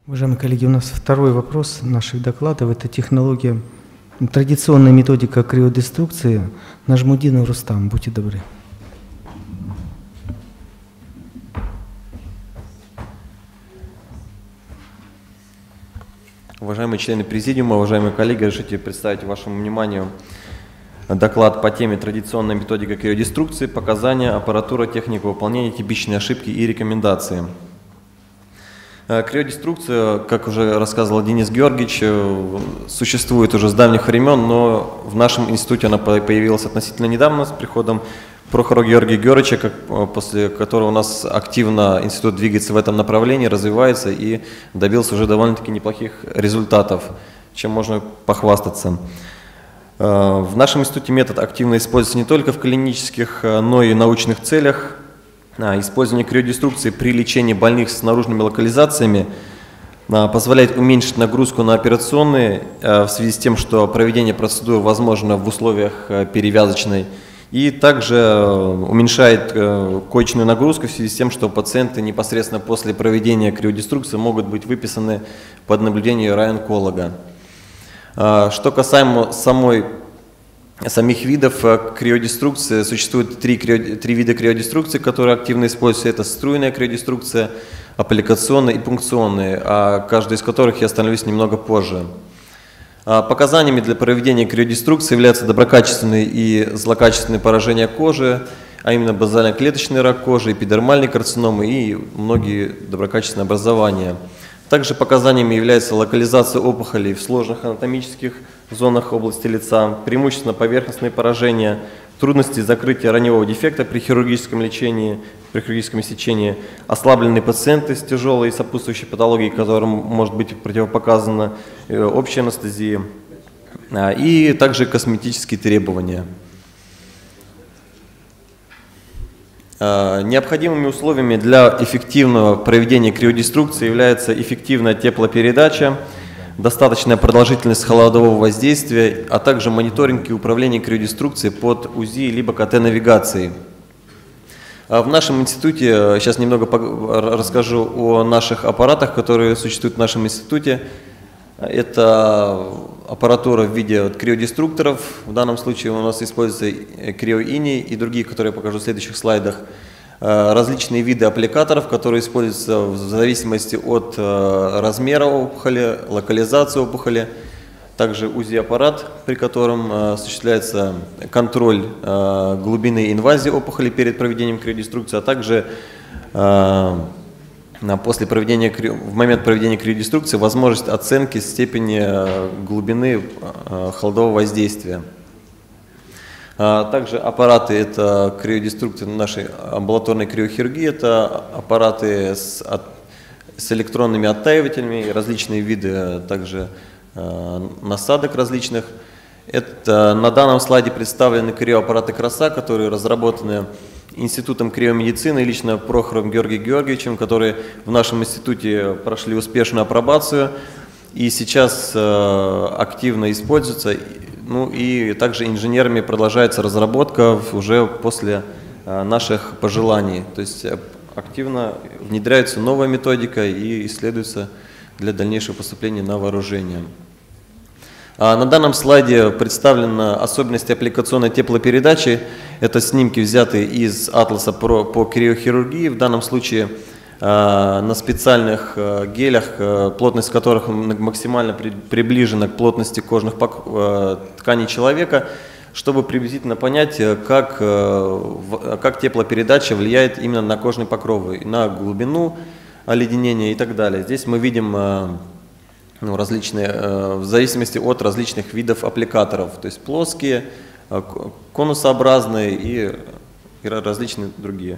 Уважаемые коллеги, у нас второй вопрос наших докладов. Это технология, традиционная методика криодеструкции. Нажмудинов Рустам, будьте добры. Уважаемые члены президиума, уважаемые коллеги, разрешите представить вашему вниманию доклад по теме «Традиционная методика криодеструкции. Показания, аппаратура, техника выполнения, типичные ошибки и рекомендации». Криодеструкция, как уже рассказывал Денис Георгиевич, существует уже с давних времен, но в нашем институте она появилась относительно недавно с приходом Прохора Георгия Георгиевича, после которого у нас активно институт двигается в этом направлении, развивается и добился уже довольно-таки неплохих результатов, чем можно похвастаться. В нашем институте метод активно используется не только в клинических, но и научных целях. Использование криодеструкции при лечении больных с наружными локализациями позволяет уменьшить нагрузку на операционные в связи с тем, что проведение процедуры возможно в условиях перевязочной, и также уменьшает коечную нагрузку в связи с тем, что пациенты непосредственно после проведения криодеструкции могут быть выписаны под наблюдение рай-онколога. Что касаемо самих видов криодеструкции, существует три вида криодеструкции, которые активно используются. Это струйная криодеструкция, аппликационная и пункционная, о каждой из которых я остановлюсь немного позже. Показаниями для проведения криодеструкции являются доброкачественные и злокачественные поражения кожи, а именно базально-клеточный рак кожи, эпидермальные карциномы и многие доброкачественные образования. Также показаниями является локализация опухолей в сложных анатомических зонах области лица, преимущественно поверхностные поражения, трудности закрытия раневого дефекта при хирургическом лечении, при хирургическом сечении, ослабленные пациенты с тяжелой и сопутствующей патологией, которым может быть противопоказана общая анестезия, и также косметические требования. Необходимыми условиями для эффективного проведения криодеструкции является эффективная теплопередача, достаточная продолжительность холодового воздействия, а также мониторинг и управление криодеструкцией под УЗИ либо КТ-навигацией. В нашем институте, сейчас немного расскажу о наших аппаратах, которые существуют в нашем институте. Это аппаратура в виде криодеструкторов, в данном случае у нас используется криоини и другие, которые я покажу в следующих слайдах. Различные виды аппликаторов, которые используются в зависимости от размера опухоли, локализации опухоли. Также УЗИ-аппарат, при котором осуществляется контроль глубины инвазии опухоли перед проведением криодеструкции, а также в момент проведения криодеструкции возможность оценки степени глубины холодового воздействия. Также аппараты — это криодеструкции нашей амбулаторной криохирургии, это аппараты с электронными оттаивателями, различные виды также насадок различных. На данном слайде представлены криоаппараты КРОСА, которые разработаны Институтом криомедицины и лично Прохором Георгием Георгиевичем, которые в нашем институте прошли успешную апробацию и сейчас активно используются. Ну и также инженерами продолжается разработка уже после наших пожеланий. То есть активно внедряется новая методика и исследуется для дальнейшего поступления на вооружение. На данном слайде представлены особенности аппликационной теплопередачи. Это снимки, взятые из атласа по криохирургии. В данном случае на специальных гелях, плотность которых максимально приближена к плотности кожных тканей человека, чтобы приблизительно понять, как теплопередача влияет именно на кожные покровы, на глубину оледенения и так далее. Здесь мы видим различные, в зависимости от различных видов аппликаторов, то есть плоские, конусообразные и различные другие.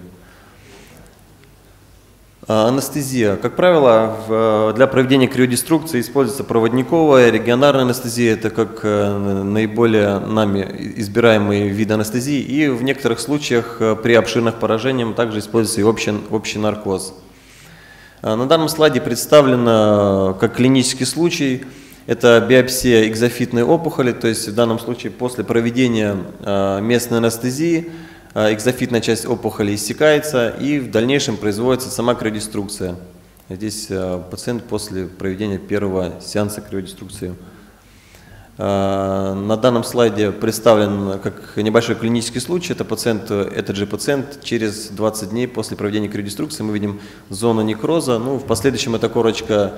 Анестезия. Как правило, для проведения криодеструкции используется проводниковая, регионарная анестезия, это как наиболее нами избираемые виды анестезии, и в некоторых случаях при обширных поражениях также используется и общий наркоз. На данном слайде представлено как клинический случай, это биопсия экзофитной опухоли, то есть в данном случае после проведения местной анестезии экзофитная часть опухоли иссякается и в дальнейшем производится сама криодеструкция. Здесь пациент после проведения первого сеанса криодеструкции. На данном слайде представлен как небольшой клинический случай. Этот же пациент через 20 дней после проведения криодеструкции мы видим зону некроза. Ну, в последующем эта корочка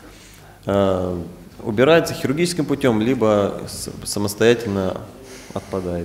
убирается хирургическим путем, либо самостоятельно отпадает.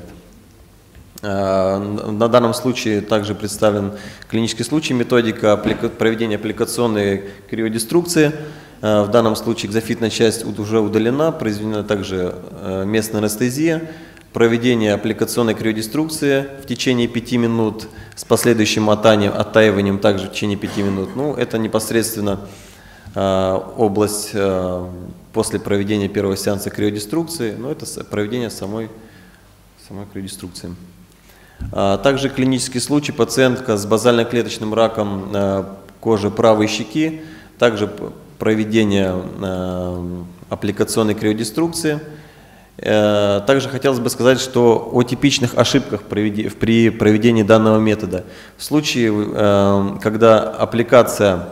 На данном случае также представлен клинический случай, методика проведения аппликационной криодеструкции. В данном случае экзофитная часть уже удалена, произведена также местная анестезия, проведение аппликационной криодеструкции в течение 5 минут с последующим оттаиванием также в течение 5 минут. Ну, это непосредственно область после проведения первого сеанса криодеструкции, но это проведение самой криодеструкции. Также клинический случай, пациентка с базально-клеточным раком кожи правой щеки, также проведение аппликационной криодеструкции. Также хотелось бы сказать, что о типичных ошибках при проведении данного метода. В случае, когда аппликация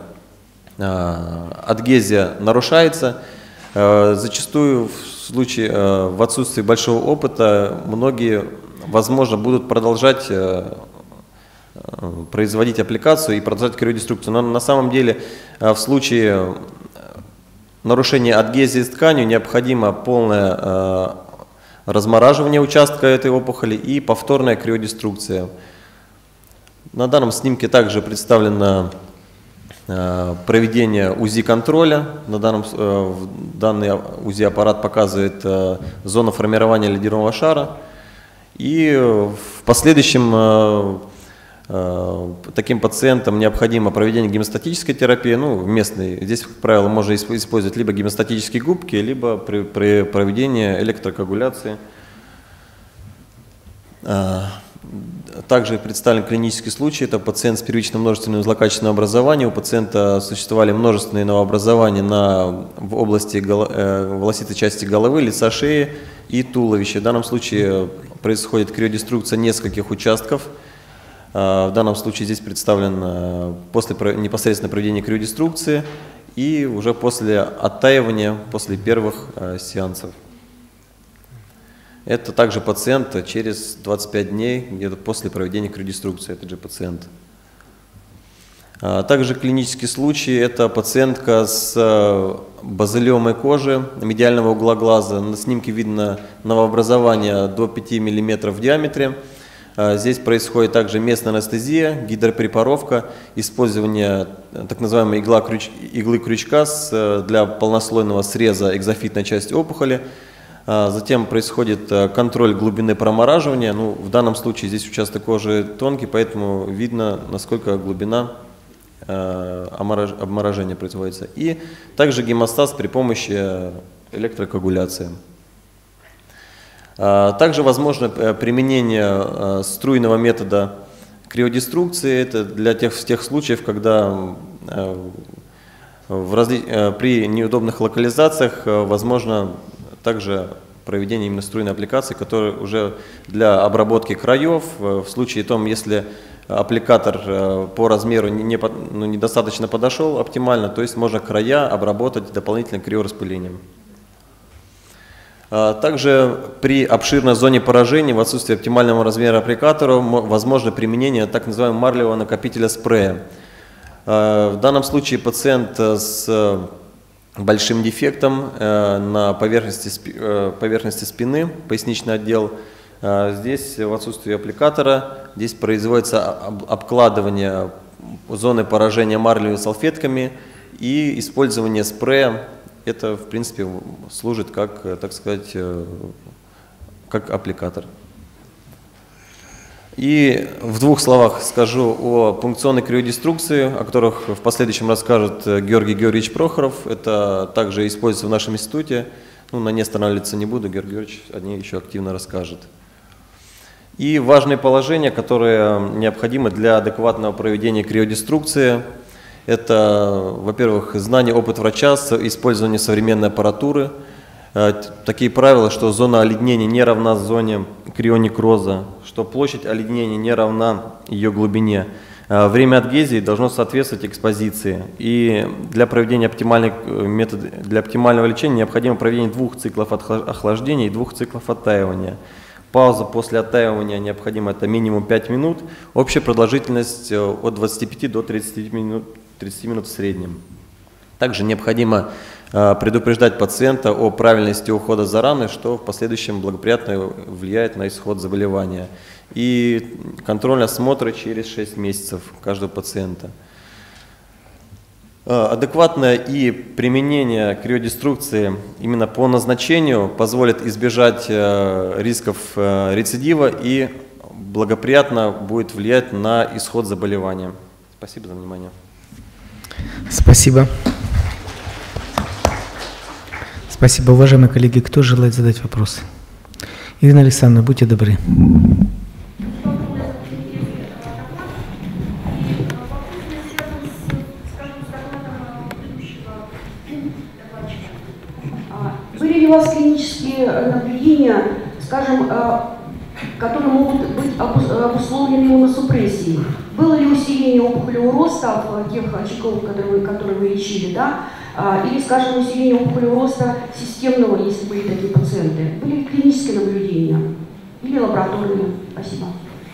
адгезия нарушается, зачастую в отсутствии большого опыта многие, возможно, будут продолжать производить аппликацию и продолжать криодеструкцию. Но на самом деле в случае нарушения адгезии с тканью необходимо полное размораживание участка этой опухоли и повторная криодеструкция. На данном снимке также представлено проведение УЗИ-контроля. Данный УЗИ-аппарат показывает зону формирования лидерного шара. И в последующем таким пациентам необходимо проведение гемостатической терапии, ну, местной. Здесь, как правило, можно использовать либо гемостатические губки, либо при проведении электрокоагуляции. Также представлен клинический случай. Это пациент с первичным множественным злокачественным образованием. У пациента существовали множественные новообразования в области волосистой части головы, лица, шеи и туловища. В данном случае происходит криодеструкция нескольких участков. В данном случае здесь представлен после непосредственно проведения криодеструкции и уже после оттаивания, после первых сеансов. Это также пациент через 25 дней, где-то после проведения криодеструкции, этот же пациент. Также клинический случай – это пациентка с базилиомой кожи медиального угла глаза. На снимке видно новообразование до 5 мм в диаметре. Здесь происходит также местная анестезия, гидропрепаровка, использование так называемой иглы крючка для полнослойного среза экзофитной части опухоли. Затем происходит контроль глубины промораживания. Ну, в данном случае здесь участок кожи тонкий, поэтому видно, насколько глубина обморожения производится. И также гемостаз при помощи электрокоагуляции. Также возможно применение струйного метода криодеструкции. Это для тех случаев, когда при неудобных локализациях возможно также проведение именно струйной аппликации, которая уже для обработки краев, в случае том, если аппликатор по размеру недостаточно подошел оптимально, то есть можно края обработать дополнительным криораспылением. Также при обширной зоне поражения в отсутствии оптимального размера аппликатора возможно применение так называемого марлевого накопителя спрея. В данном случае пациент с большим дефектом на поверхности спины, поясничный отдел. Здесь в отсутствии аппликатора здесь производится обкладывание зоны поражения марлевыми салфетками и использование спрея. Это, в принципе, служит как, так сказать, как аппликатор. И в двух словах скажу о пункционной криодеструкции, о которых в последующем расскажет Георгий Георгиевич Прохоров. Это также используется в нашем институте. Ну, на ней останавливаться не буду, Георгий Георгиевич о ней еще активно расскажет. И важные положения, которые необходимы для адекватного проведения криодеструкции. Это, во-первых, знание, опыт врача, использование современной аппаратуры. Такие правила, что зона оледнения не равна зоне крионекроза, что площадь оледнения не равна ее глубине. Время адгезии должно соответствовать экспозиции. И для проведения для оптимального лечения необходимо проведение 2 циклов охлаждения и 2 циклов оттаивания. Пауза после оттаивания необходима, это минимум 5 минут. Общая продолжительность от 25 до 30 минут в среднем. Также необходимо предупреждать пациента о правильности ухода за раной, что в последующем благоприятно влияет на исход заболевания. И контрольные осмотры через 6 месяцев каждого пациента. Адекватное и применение криодеструкции именно по назначению позволит избежать рисков рецидива и благоприятно будет влиять на исход заболевания. Спасибо за внимание. Спасибо. Спасибо, уважаемые коллеги. Кто желает задать вопрос? Ирина Александровна, будьте добры. Были ли у вас клинические наблюдения, скажем, которые могут быть обусловлены иммуносупрессией? Было ли усиление опухолевого роста в тех очагов, которые вы лечили, да? Или, скажем, усиление опухолевого роста системного, если были такие пациенты? Были ли клинические наблюдения или лабораторные? Спасибо.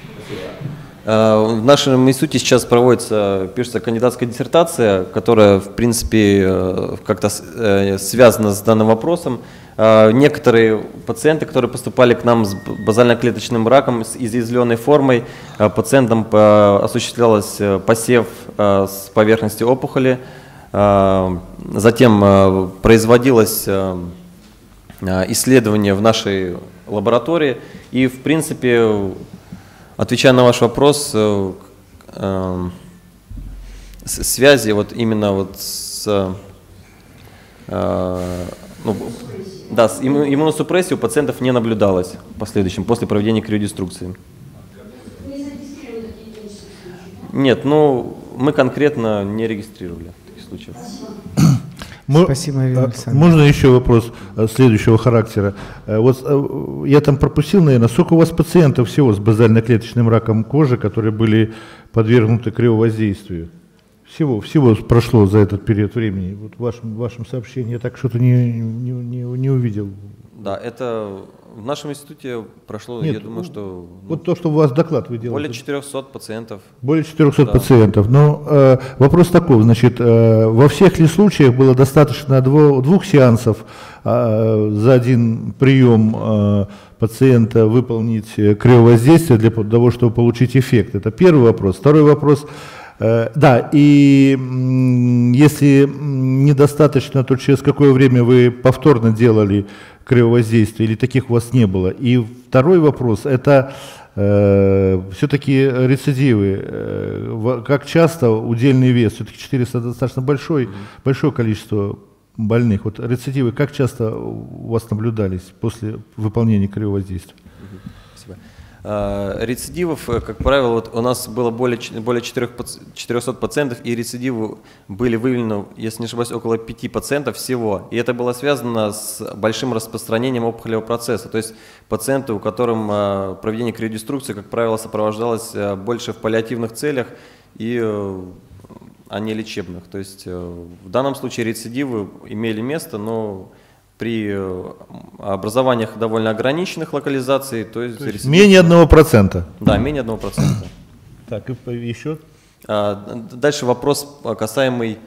В нашем институте сейчас пишется кандидатская диссертация, которая, в принципе, как-то связана с данным вопросом. Некоторые пациенты, которые поступали к нам с базально-клеточным раком, с изъязвленной формой, пациентам осуществлялось посев с поверхности опухоли, затем производилось исследование в нашей лаборатории, и, в принципе, отвечая на ваш вопрос, связи вот именно вот с иммуносупрессией у пациентов не наблюдалось в последующем, после проведения криодеструкции. Нет, мы конкретно не регистрировали таких случаев. Спасибо, Ирина Александровна. Можно еще вопрос следующего характера? Вот я там пропустил, наверное, сколько у вас пациентов всего с базально-клеточным раком кожи, которые были подвергнуты криовоздействию? Всего прошло за этот период времени. Вот в вашем сообщении я так что-то не увидел. Да, это в нашем институте прошло, Нет, я думаю, что... Вот то, что у вас доклад вы делаете. Более 400 пациентов. Более 400 Да. пациентов. Но вопрос такой, значит, во всех ли случаях было достаточно двух сеансов за один прием пациента выполнить криовоздействие для того, чтобы получить эффект? Это первый вопрос. Второй вопрос. Да, и если недостаточно, то через какое время вы повторно делали криовоздействие или таких у вас не было? И второй вопрос, это все-таки рецидивы. Как часто удельный вес, все-таки 400 достаточно большое количество больных. Вот рецидивы как часто у вас наблюдались после выполнения криовоздействия? Спасибо. Рецидивов, как правило, вот у нас было более 400 пациентов, и рецидивы были выявлены, если не ошибаюсь, около 5 пациентов всего. И это было связано с большим распространением опухолевого процесса. То есть пациенты, у которых проведение криодеструкции, как правило, сопровождалось больше в паллиативных целях а не лечебных. То есть в данном случае рецидивы имели место, но при образованиях довольно ограниченных локализаций, то есть менее 1%. Да, менее 1%. Так, и еще? Дальше вопрос касаемый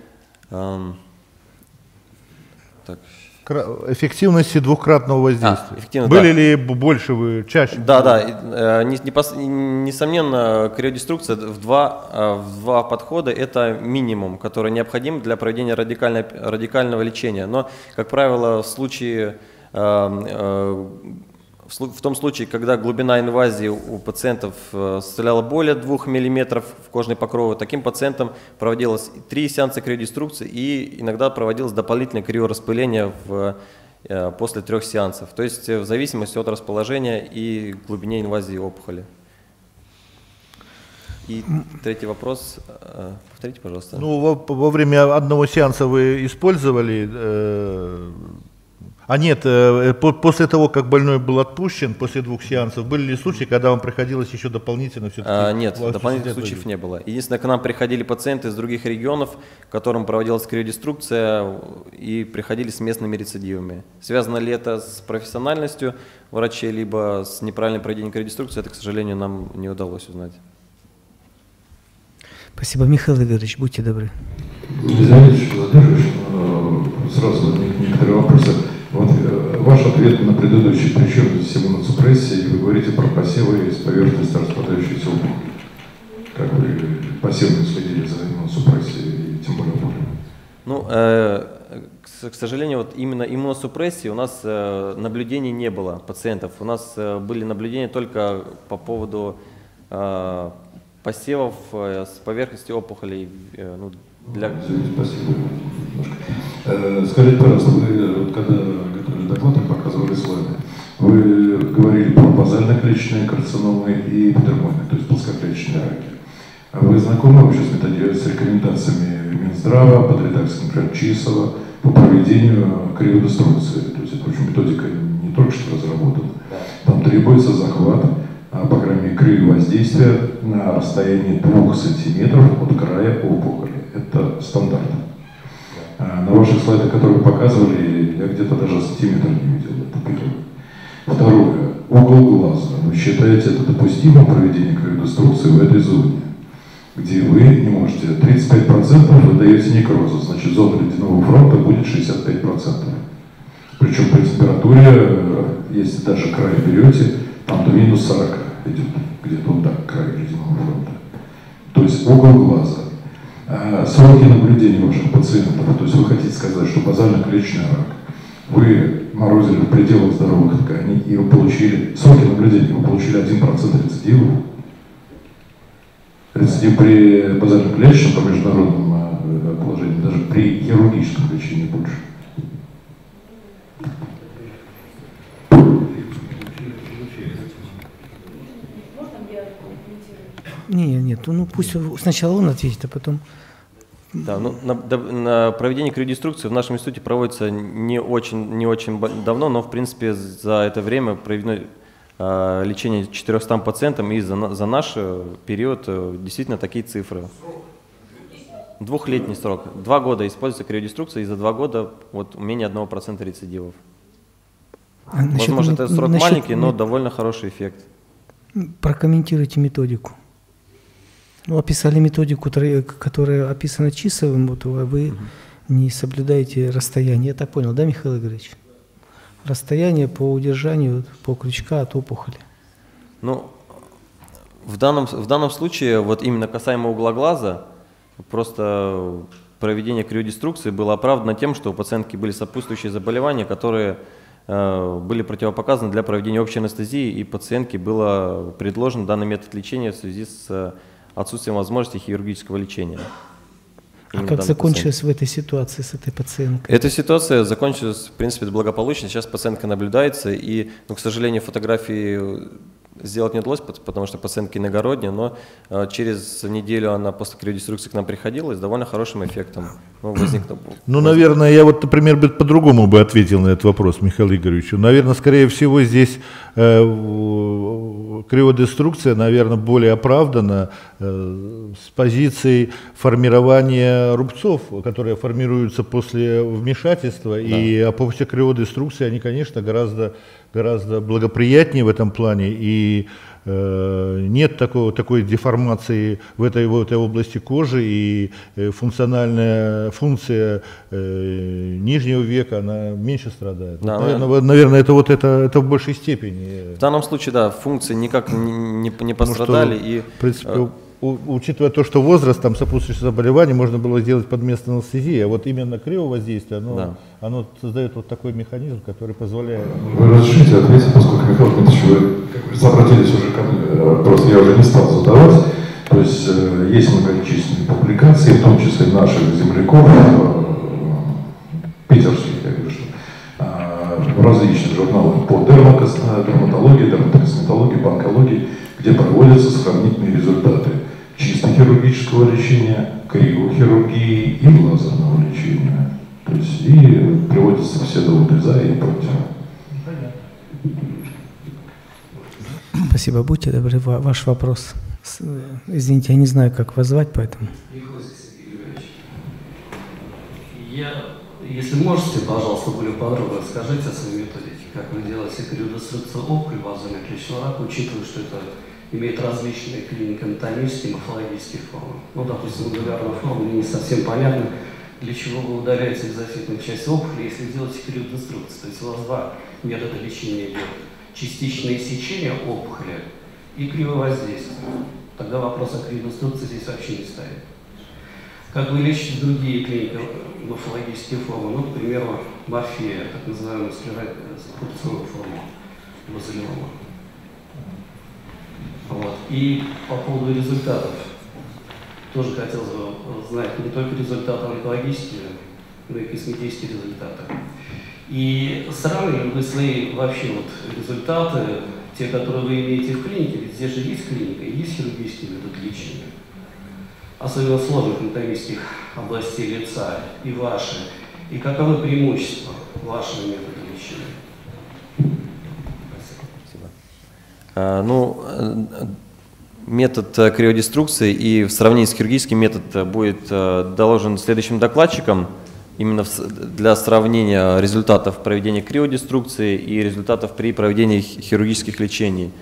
эффективности двухкратного воздействия. Да. Были ли больше вы, чаще? Да. Несомненно, криодеструкция в два подхода – это минимум, который необходим для проведения радикального лечения. Но, как правило, в том случае, когда глубина инвазии у пациентов составляла более 2 мм в кожной покрове, таким пациентам проводилось 3 сеанса криодеструкции и иногда проводилось дополнительное криораспыление после 3 сеансов, то есть в зависимости от расположения и глубине инвазии опухоли. И третий вопрос, повторите, пожалуйста. Во время одного сеанса вы использовали... А нет, после того, как больной был отпущен, после 2 сеансов, были ли случаи, когда вам приходилось еще дополнительно все-таки? Нет, дополнительных случаев не было. Единственное, к нам приходили пациенты из других регионов, которым проводилась криодеструкция, и приходили с местными рецидивами. Связано ли это с профессиональностью врачей, либо с неправильным проведением криодеструкции, это, к сожалению, нам не удалось узнать. Спасибо. Михаил Игоревич, будьте добры. Елизавета, задерживаешь, сразу некоторые вопросы. Вот, ваш ответ на предыдущий, причем здесь иммуносупрессия, вы говорите про посевы из поверхности распадающейся опухоли. Как вы пассивно следили за иммуносупрессией, тем более опухолью? Ну, к сожалению, вот именно иммуносупрессии у нас наблюдений не было пациентов. У нас были наблюдения только по поводу посевов с поверхности опухолей. Ну, Спасибо. Скажите, пожалуйста, вы, когда готовили доклад и показывали слайды, вы говорили про базально-клеточные карциномы и эпидермоидные, то есть плоскоклеточные раки. А вы знакомы вообще с рекомендациями Минздрава под редакцией, например, Чисова по проведению криодеструкции? То есть это, в общем, методика не только что разработана. Там требуется захват, по крайней мере, криовоздействия на расстоянии 2 сантиметров от края опухоли. Это стандарт. На ваших слайдах, которые вы показывали, я где-то даже сантиметр не видел. Это первое. Второе. Угол глаза. Вы считаете это допустимым проведение криодеструкции в этой зоне, где вы не можете 35% вы даете некрозу, значит зона ледяного фронта будет 65%. Причем при температуре, если даже край берете, там до минус 40 идет, где-то вот так, край ледяного фронта. То есть угол глаза. Сроки наблюдения ваших пациентов, то есть вы хотите сказать, что базально-клеточный рак, вы морозили в пределах здоровых тканей, и вы получили, сроки наблюдения, вы получили 1% рецидивов. Рецидив при базально-клеточном, по международному положению, даже при хирургическом лечении больше. Нет, ну пусть сначала он ответит, а потом... Да, ну, на проведение криодеструкции в нашем институте проводится не очень давно, но в принципе за это время проведено лечение 400 пациентам, и за наш период действительно такие цифры. 2-летний срок. 2 года используется криодеструкция, и за 2 года вот менее 1% рецидивов. Возможно, это срок маленький, но довольно хороший эффект. Прокомментируйте методику. Ну, описали методику, которая описана Чисовым, вот, а вы не соблюдаете расстояние. Я так понял, да, Михаил Игоревич? Расстояние по удержанию по крючка от опухоли. Ну, в данном случае, вот именно касаемо угла глаза, просто проведение криодеструкции было оправдано тем, что у пациентки были сопутствующие заболевания, которые были противопоказаны для проведения общей анестезии, и пациентке был предложен данный метод лечения в связи с отсутствием возможности хирургического лечения. А как закончилось в этой ситуации с этой пациенткой? Эта ситуация закончилась, в принципе, благополучно. Сейчас пациентка наблюдается, и, ну, к сожалению, фотографии сделать не удалось, потому что пациентка иногородняя, но через неделю она после криодеструкции к нам приходила и с довольно хорошим эффектом. Ну, наверное, я вот, например, по-другому бы ответил на этот вопрос, Михаил Игоревич. Наверное, скорее всего, здесь криодеструкция, наверное, более оправдана с позиции формирования рубцов, которые формируются после вмешательства, да. И после криодеструкции они, конечно, гораздо благоприятнее в этом плане, и нет такой деформации в этой области кожи, и функция нижнего века, она меньше страдает. Да, наверное, это в большей степени. В данном случае, да, функции никак не пострадали. Что, в принципе, учитывая то, что возраст, там сопутствующие заболевания, можно было сделать под место анестезии, а вот именно криовоздействие, оно создает вот такой механизм, который позволяет... Вы разрешите ответить, поскольку, Михаил Дмитриевич, вы обратились уже ко мне, просто я уже не стал задавать. То есть есть многочисленные публикации, в том числе наших земляков, питерских, я вижу, в различных журналах по дерматологии, дерматокосметологии, по онкологии, где проводятся сравнительные результаты чисто хирургического лечения, криохирургии и лазерного лечения. То есть и приводятся все доводы за и против. Спасибо. Будьте добры, ваш вопрос. Извините, я не знаю, как вас звать, поэтому... Если можете, пожалуйста, более подробно расскажите о своей методике, как вы делаете криодеструкцию опухоли базального клеточного рака, учитывая, что это имеет различные клинико-анатомические и морфологические формы. Ну, допустим, молекулярная форма, мне не совсем понятно, для чего вы удаляете экзофитную часть опухоли, если делаете криодеструкцию. То есть у вас два метода лечения идет: частичное иссечение опухоли и криовоздействие. Тогда вопрос о криодеструкции здесь вообще не стоит. Как вы лечите другие клинико-морфологические формы, ну, к примеру, морфия, так называемую склеротическую форму базилиома. Вот. И по поводу результатов, тоже хотелось бы знать не только результаты онкологические, но и косметические результаты. И сравнивали вы свои вообще вот результаты, те, которые вы имеете в клинике, ведь здесь же есть клиника, есть хирургический метод лечения, особенно сложных анатомических областей лица, и ваши, и каковы преимущества вашего метода лечения? Спасибо. Метод криодеструкции и в сравнении с хирургическим метод будет доложен следующим докладчикам именно для сравнения результатов проведения криодеструкции и результатов при проведении хирургических лечений.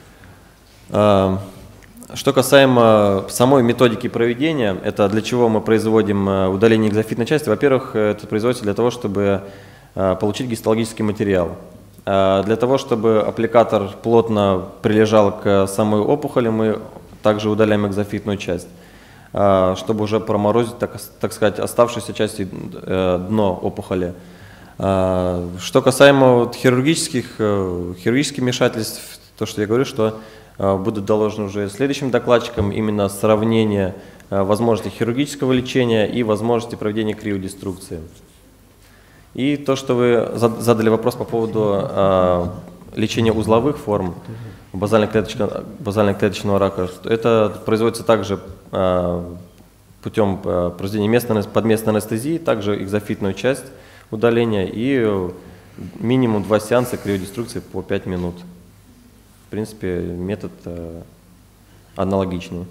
Что касаемо самой методики проведения, это для чего мы производим удаление экзофитной части. Во-первых, это производится для того, чтобы получить гистологический материал. Для того, чтобы аппликатор плотно прилежал к самой опухоли, мы также удаляем экзофитную часть, чтобы уже проморозить, так сказать, оставшиеся части дно опухоли. Что касаемо хирургических вмешательств, то, что я говорю, что будут доложены уже следующим докладчикам именно сравнение возможности хирургического лечения и возможности проведения криодеструкции. И то, что вы задали вопрос по поводу лечения узловых форм базально-клеточного рака, это производится также путем проведения подместной анестезии, также экзофитную часть удаления и минимум 2 сеанса криодеструкции по 5 минут. В принципе, метод аналогичный.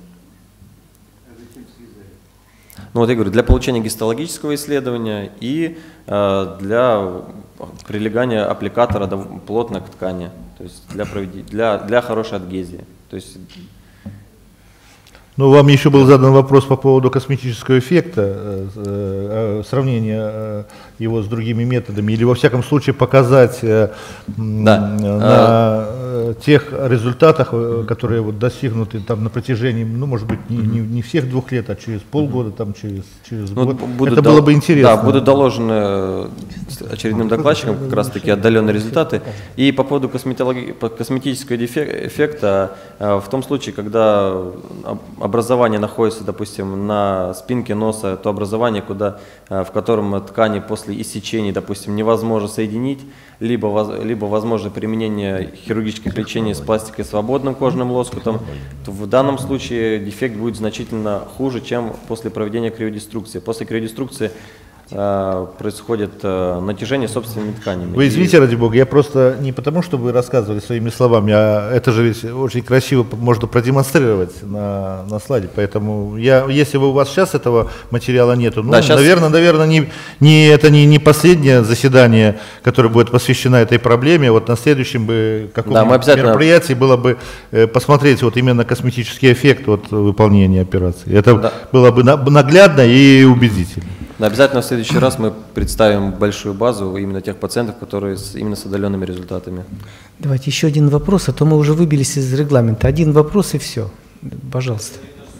Ну вот я говорю, для получения гистологического исследования и для прилегания аппликатора плотно к ткани, то есть для хорошей адгезии. То есть, ну, вам еще был задан вопрос по поводу косметического эффекта, сравнения его с другими методами, или во всяком случае показать на тех результатах, которые вот достигнуты там на протяжении, ну, может быть, не всех 2 лет, а через полгода, там, через год. Это было бы интересно. Да, будут доложены очередным докладчикам как раз таки отдаленные результаты. И по поводу косметического эффекта, в том случае, когда образование находится, допустим, на спинке носа, то образование, в котором ткани после иссечения, допустим, невозможно соединить, либо возможно применение хирургических лечений с пластикой свободным кожным лоскутом, то в данном случае дефект будет значительно хуже, чем после проведения криодеструкции. После криодеструкции происходит натяжение собственными тканями. Вы извините, ради бога, я просто не потому, что вы рассказывали своими словами, а это же ведь очень красиво можно продемонстрировать на слайде, поэтому если у вас сейчас этого материала нету, ну, да, сейчас... наверное, это не последнее заседание, которое будет посвящено этой проблеме, вот на следующем бы каком-нибудь мероприятии было бы посмотреть вот именно косметический эффект от выполнения операции. Это было бы наглядно и убедительно. Да, обязательно в следующий раз мы представим большую базу именно тех пациентов, которые именно с отдаленными результатами. Давайте еще один вопрос, а то мы уже выбились из регламента. Один вопрос и все. Пожалуйста.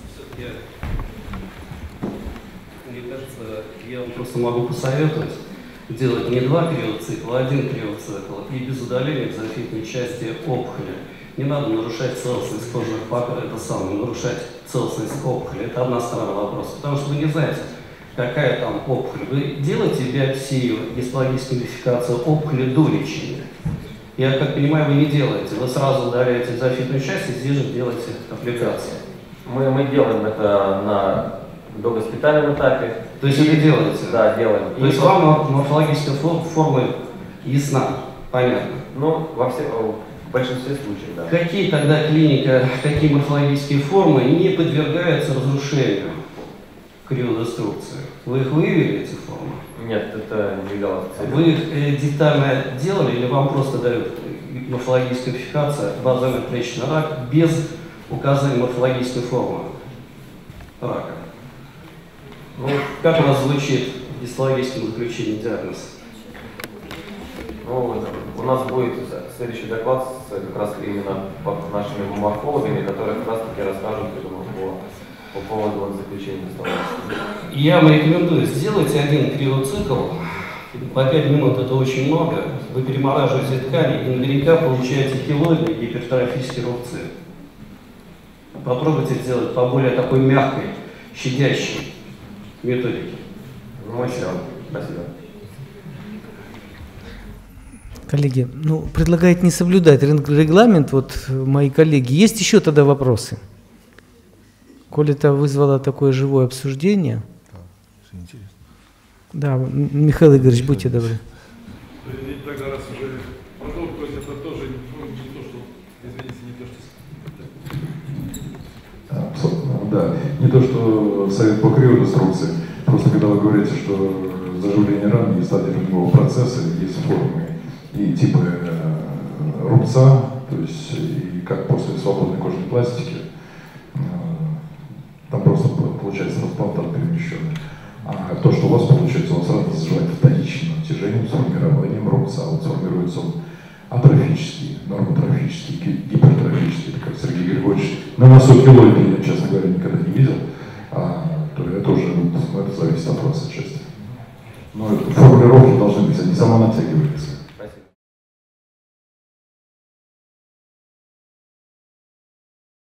Мне кажется, я вам просто могу посоветовать делать не 2 криоцикла, а 1 криоцикл и без удаления экзофитной части опухоли. Не надо нарушать целостность кожных покровов, нарушать целостность опухоли. Это одна сторона вопроса, потому что вы не знаете, какая там опухоль. Вы делаете биопсию, гистологическую идентификацию опухоли до лечения. Я, как понимаю, вы не делаете. Вы сразу удаляете экзофитную часть и здесь же делаете аппликацию. Мы делаем это до госпитальном этапе. То есть вы делаете? Да, делаем. То есть вам морфологическая форма ясна, понятно? Ну, в большинстве случаев, да. Какие тогда клиника, какие морфологические формы не подвергаются разрушению криодеструкции? Вы их выявили, эти формы? Нет, это не являлось целью. Вы их детально делали или вам просто дают морфологическая классификация базально-клеточный рак без указания морфологической формы рака? Ну, Как у вас звучит в гистологическом заключении диагноз? Ну, у нас будет следующий доклад как раз именно под нашими морфологами, которые как раз таки расскажут, я думаю, по поводу заключения гистологии. Я вам рекомендую, сделайте один криоцикл, по 5 минут это очень много, вы перемораживаете ткани и наверняка получаете килоидные гипертрофические рубцы. Попробуйте сделать по более такой мягкой, щадящей методике. Ну, все. Спасибо. Коллеги, ну, предлагает не соблюдать регламент, вот мои коллеги. Есть еще тогда вопросы? Коль это вызвало такое живое обсуждение. Да, Михаил Игоревич, будьте добры. Тогда раз уже потом, то есть это тоже не то, что, извините, не то, что... Да, не то, что совет по криодеструкции, просто когда вы говорите, что заживление ран и стадия любого процесса есть формы и типы рубца, то есть и как после свободной кожной пластики, там просто получается трансплантат перемещенный. А то, что у вас получается, он сразу заживает вторичным натяжением, сформированием рубца. Вот сформируется он атрофический, нормотрофический, гипертрофический, это как Сергей Григорьевич на носу килоида, я, честно говоря, никогда не видел, то это уже, это зависит от вас отчасти. Но формулировки должны быть, они самонатягиваются.